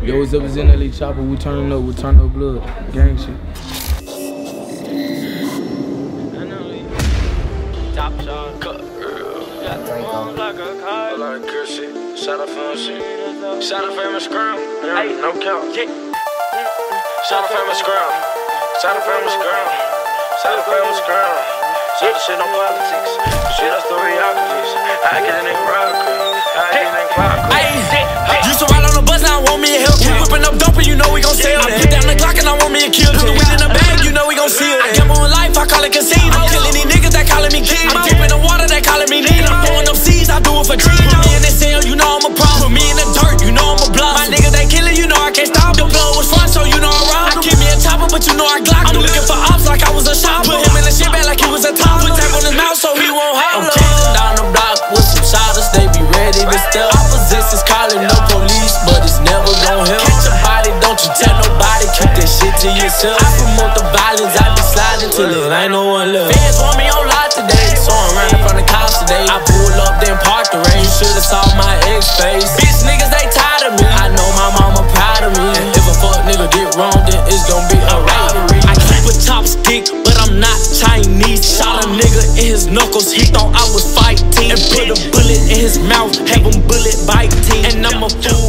Yo, what's up? It's NLE Choppa. We turning up with Turnipblood. Gang shit. NLE Top shot. Cut real. Got the phone like a car. Like a good shit. Shout out for shit. Shout out for my scrum. Hey, no count. Shout out for my scrum. Shout out for my scrum. Shout out for my scrum. Shout out shit on politics. Shit, that's the realities. I get a nigga rock. I get a nigga clock. Used to ride on the bus, now I want me a help. We whipping up dope and you know we gon' sell that. I put down the Glock and I want me a kill. Put the weed in the bag, you know we gon' seal that. I gamble on life, I call it casino. I'm killing these niggas that calling me king. I'm deep in the water, that calling me Nino. I'm throwing up seeds, I do it for dreams. Put me in the cell, you know I'm a problem. Put me in the dirt, you know I'm a block. My niggas they killing, you know I can't stop. The blood was fun, so you know I robbed. I keep me a chopper, but you know I Glock. I'm looking for ops like I was a shopper. Put him in the shit bag like he was a top. Put tap on his mouth so he won't holler. I'm chasing down the block with some shotters, they be ready to step. Opposition's calling no police, but it's never gon' help. Catch a body, don't you tell nobody, keep that shit to yourself. I promote the violence, I be sliding till it ain't no one left. Feds want me on lock today, so I'm running from the cops today. I pull up, then park the range. You should've saw my ex-face. Bitch niggas, they tired of me. I know my mama proud of me. And if a fuck nigga get wrong, then it's gon' be a robbery. I keep a chopstick, but I'm not Chinese. Shot a nigga in his knuckles, he thought I was fighting. And put a bullet in his mouth, have him bullet biting. And I'm a fool.